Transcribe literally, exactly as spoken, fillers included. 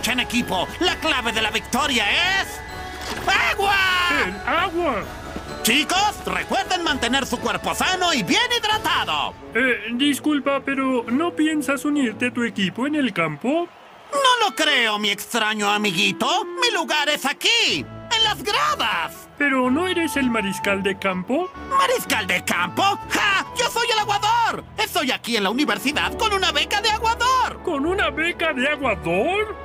lucha en equipo, la clave de la victoria es... ¡agua! ¡El agua! Chicos, recuerden mantener su cuerpo sano y bien hidratado. Eh, disculpa, pero ¿no piensas unirte a tu equipo en el campo? No lo creo, mi extraño amiguito. Mi lugar es aquí, en las gradas. ¿Pero no eres el mariscal de campo? ¿Mariscal de campo? ¡Ja! ¡Yo soy el aguador! Estoy aquí en la universidad con una beca de aguador. ¿Con una beca de aguador?